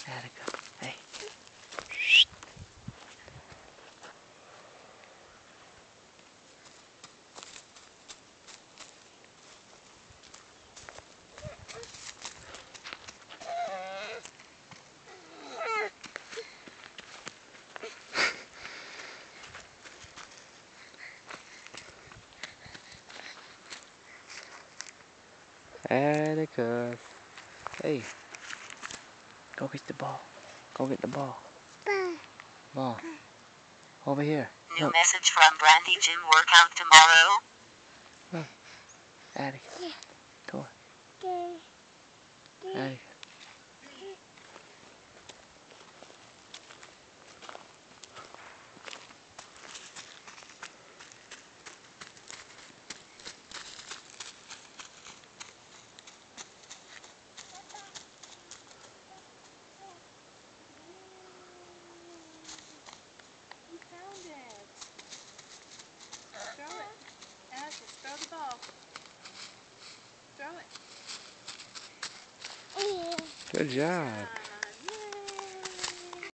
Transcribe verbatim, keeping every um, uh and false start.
Atticus. Hey. Atticus. Hey. Go get the ball. Go get the ball. Ball. Over here. New Look. message from Brandy. Gym workout tomorrow. Look. Atticus. Go on. Atticus. You found it. Throw it. Atticus, throw the ball. Throw it. Good job.